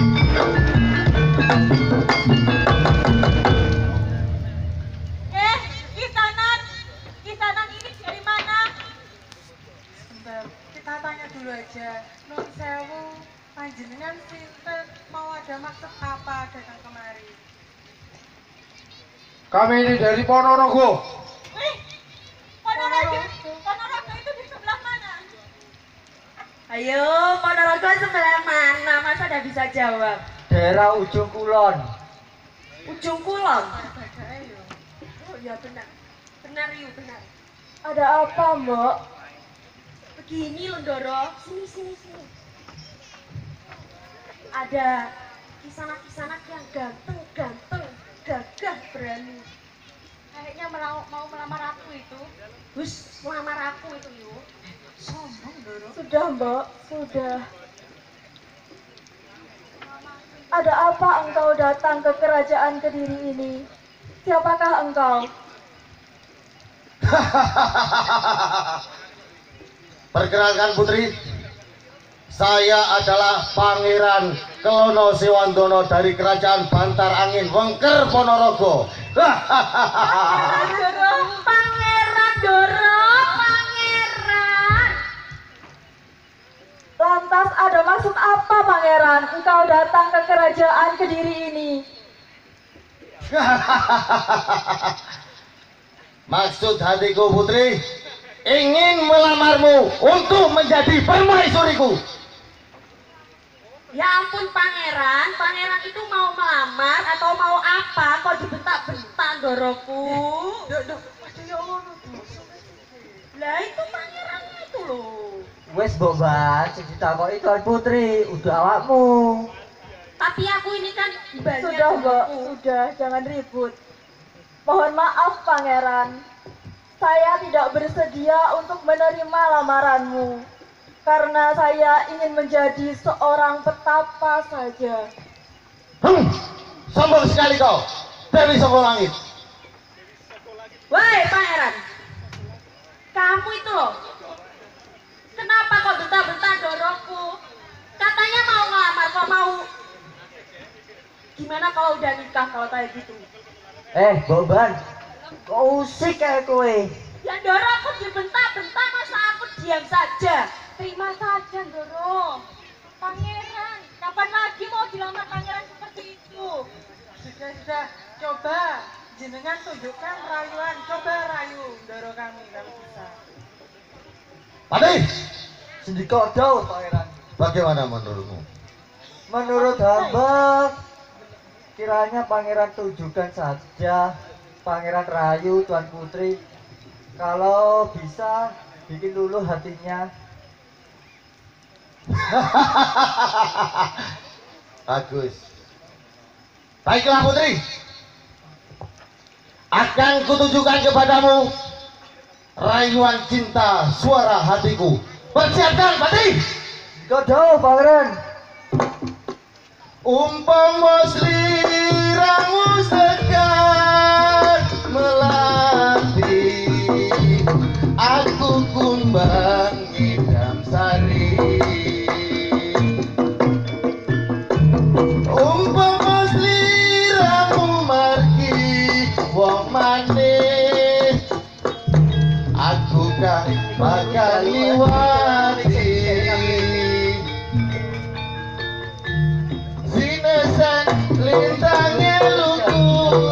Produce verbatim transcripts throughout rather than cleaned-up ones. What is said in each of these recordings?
Eh, Kisanan, Kisanan ini dari mana? Sebentar, kita tanya dulu aja. Nun sewu, panjenengan sinten mau ada maksud apa datang kemari? Kami ini dari Ponorogo. Wih, Ponorogo, Ponorogo itu di sebelah mana? Ayo, Ponorogo sebelah mana? Masa udah bisa jawab? Daerah Ujung Kulon. Ujung Kulon. Baca ayo. Oh ya benar. Benar yuk, benar. Ada apa, Mbok? Begini loh, Doro. Sini, sini, sini. Ada kisanak-kisanak yang ganteng-ganteng, gagah, berani. Kayaknya melau- mau melamar aku itu. Hus, melamar aku itu yuk. Sombong Doro. Sudah, Mbok, sudah. Ada apa engkau datang ke kerajaan Kediri ini? Siapakah engkau? Perkenalkan putri, saya adalah Pangeran Kelono Sewandono dari Kerajaan Bantar Angin Wengker Ponorogo. Doro, Pangeran Doro, Pangeran. lantas ada maksud apa, Pangeran? Engkau datang ke kerajaan Kediri ini? Maksud hatiku putri, ingin melamarmu untuk menjadi permaisuriku. Ya ampun Pangeran, Pangeran itu mau melamar atau mau apa? Kok dibentak-bentak Doroku? Dok, dok, aduh ya Allah, Dok. Lah itu Pangeran itu loh. Wes boban, sing ditakoki tuan putri, udah awakmu. Tapi aku ini kan banyak Sudah, Mbok, buku. sudah, jangan ribut. Mohon maaf, Pangeran. Saya tidak bersedia untuk menerima lamaranmu. Karena saya ingin menjadi seorang petapa saja. Hmm, sombong sekali kau, Dewi Sombong Langit. Woi Pangeran, kamu itu loh. Kenapa kok bentak-bentak Doroku? Katanya mau ngelamar, kok mau? Gimana kalau udah nikah kalau kayak gitu? Eh, boban, kok usik kayak kowe? Ya Doro aku dibentak-bentak, masa aku diam saja? Terima saja, Doro. Pangeran, kapan lagi mau dilamar pangeran seperti itu? Sudah, sudah. Coba jenengan tunjukkan rayuan. Coba rayu Doro kami kalau bisa. Pati, Sendika daun pangeran. bagaimana menurutmu? Menurut hamba, kiranya pangeran tunjukkan saja pangeran rayu tuan putri. Kalau bisa bikin luluh hatinya. Bagus. Baiklah putri, akan kutunjukkan kepadamu rayuan cinta suara hatiku. Persiapkan Pati. Sendika daun pangeran. Umpama sliramu sekat melati, aku kumbang idam sari. Umpama sliramu margi wong manis, aku kang bakal liwati. Sinesan lintangnya lugu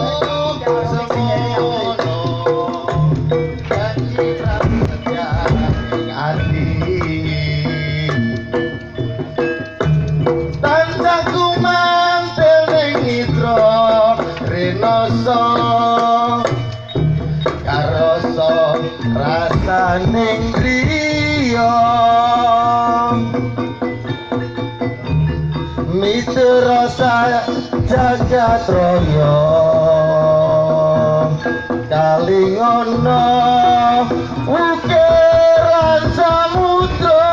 semono, dan kita berjaring hati. Tansah kumantel ning mitra rinoso, karoso rasaning griya. Mitra jagat raya kalingono ukiran samudra,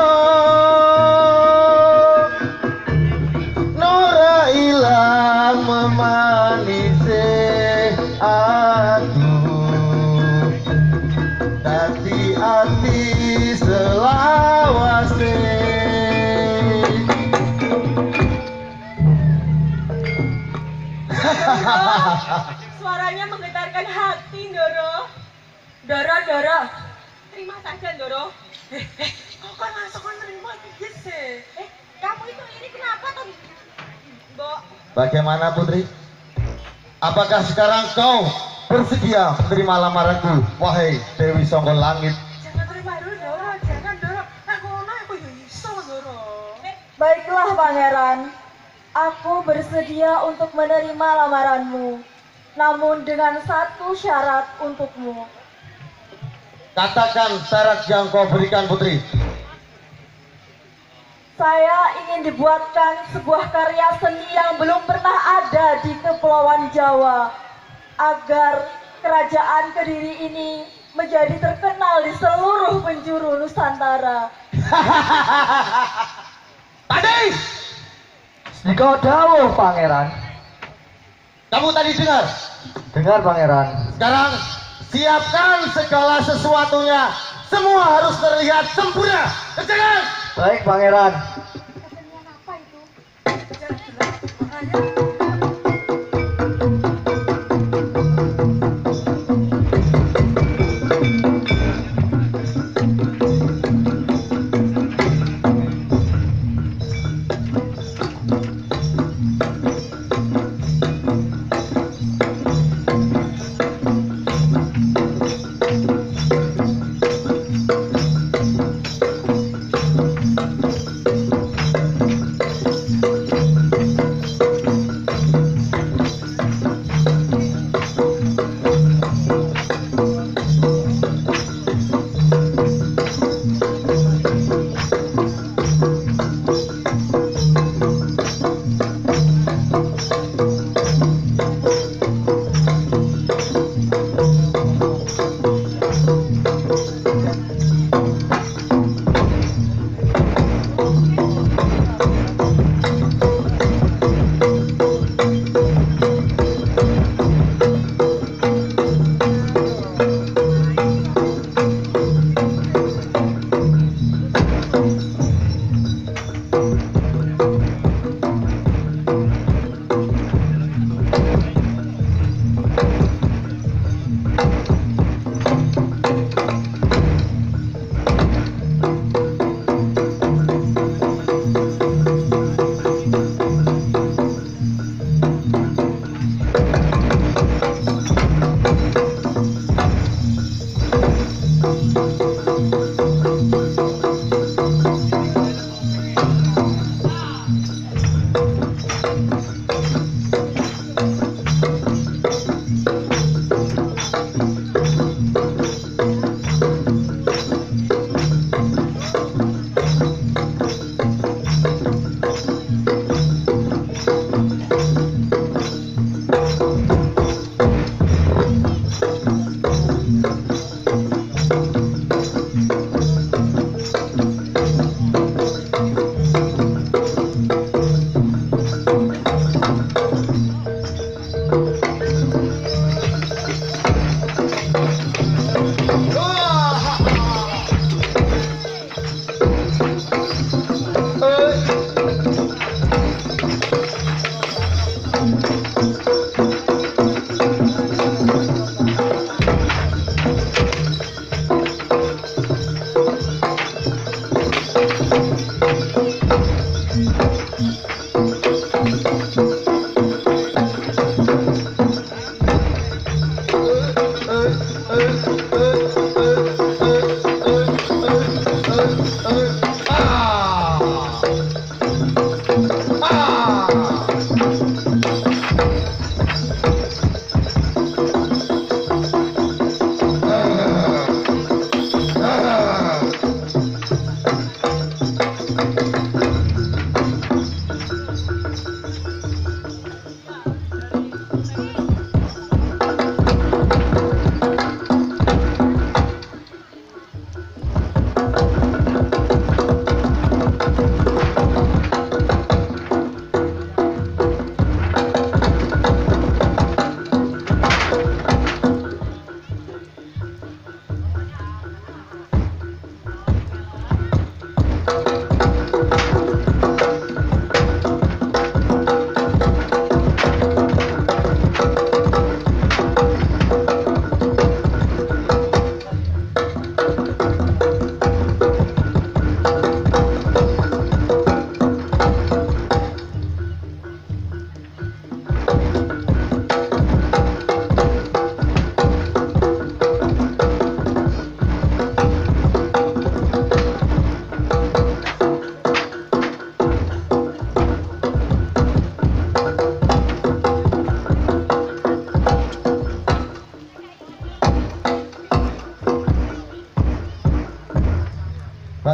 nora ilang memanise aduh, dadi ati selawase. Suaranya menggetarkan hati, Ndoro. Ndoro, Ndoro. Terima saja, Ndoro. Eh, eh, kok kan langsung menerima piye sih? Eh, kamu itu ini kenapa tuh? Mbok, Bagaimana Putri? Apakah sekarang kau bersedia menerima lamaranku, wahai Dewi Songgol Langit? Jangan terima dulu Doro, jangan Doro. Aku ngono aku ya iso Doro. baiklah pangeran. Aku bersedia untuk menerima lamaranmu. Namun dengan satu syarat untukmu. Katakan syarat yang kau berikan Putri. Saya ingin dibuatkan sebuah karya seni yang belum pernah ada di Kepulauan Jawa, agar kerajaan Kediri ini menjadi terkenal di seluruh penjuru Nusantara. Tadi, Dikau dawuh pangeran. kamu tadi dengar? Dengar pangeran. Sekarang siapkan segala sesuatunya. Semua harus terlihat sempurna. Kerjakan! Baik pangeran. Kesenian apa itu? Jangan bilang makanya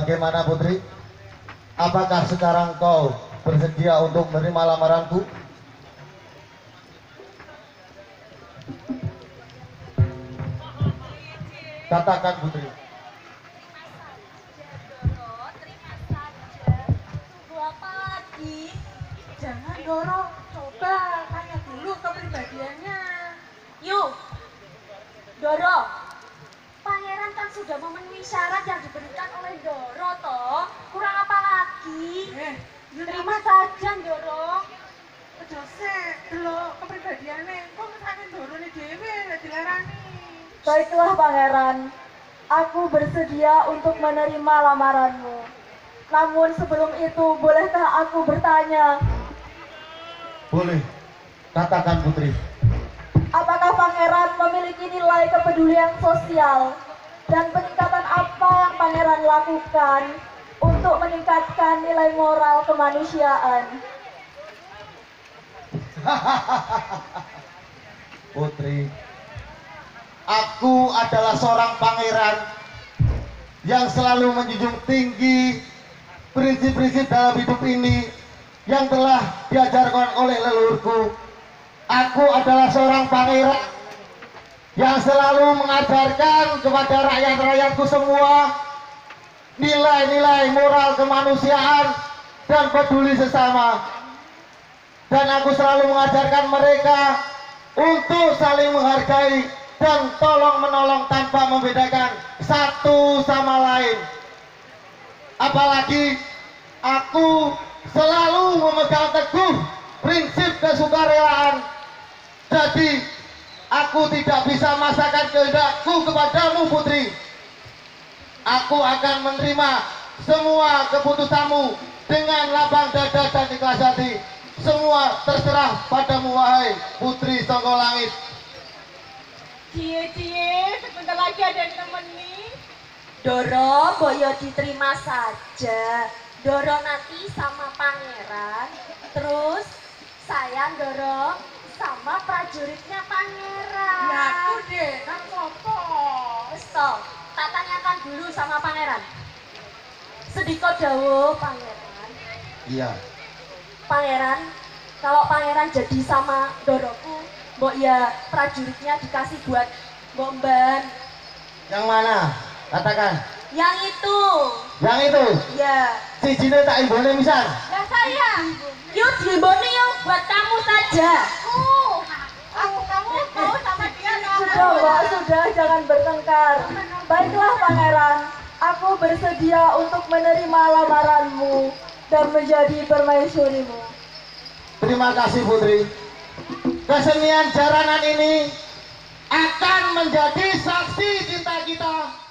Bagaimana putri? Apakah sekarang kau bersedia untuk menerima lamaranku? Katakan putri. Doro, terima saja. Tunggu apa lagi? Jangan Doro, coba tanya dulu kepribadiannya. Yuk, Doro. Pangeran kan sudah memenuhi syarat yang diberikan oleh Doro, toh. Kurang apa lagi? Eh, Terima saja, Doro. Ojo sik, delok kepribadiannya. Kok mesake Doro nih dhewe lek dilarani. Baiklah pangeran, aku bersedia untuk menerima lamaranmu. Namun sebelum itu, bolehkah aku bertanya, Boleh. Katakan putri. apakah pangeran memiliki nilai kepedulian sosial dan peningkatan apa yang pangeran lakukan untuk meningkatkan nilai moral kemanusiaan? Putri, aku adalah seorang pangeran yang selalu menjunjung tinggi prinsip-prinsip dalam hidup ini yang telah diajarkan oleh leluhurku. Aku adalah seorang pangeran yang selalu mengajarkan kepada rakyat-rakyatku semua nilai-nilai moral kemanusiaan dan peduli sesama. Dan aku selalu mengajarkan mereka untuk saling menghargai dan tolong menolong tanpa membedakan satu sama lain. Apalagi aku selalu memegang teguh prinsip kesukarelaan. Jadi aku tidak bisa memaksakan kehendakku kepadamu putri. Aku akan menerima semua keputusanmu dengan lapang dada dan ikhlas hati. Semua terserah padamu wahai putri saka langit. Cie-cie, sebentar lagi ada yang nemeni. Doro, boyo diterima saja. Doro nanti sama pangeran. Terus saya Doro sama prajuritnya pangeran. Ya aku deh, kan sopo. Wes toh, tak tanyakan dulu sama pangeran. Sediko dawuh pangeran. Iya. Pangeran, kalau pangeran jadi sama Doroku, mbok ya prajuritnya dikasih buat mbok Mban. Yang mana? Katakan. Yang itu. Yang itu. Ya. Si Jine tak imbone misan. Lah saya. Yuk diimboni yuk buat kamu saja. Aku, aku kamu mau sama dia Sudah mbak, sudah, jangan bertengkar. Baiklah pangeran, aku bersedia untuk menerima lamaranmu dan menjadi permaisurimu. Terima kasih putri. Kesenian jaranan ini akan menjadi saksi cinta kita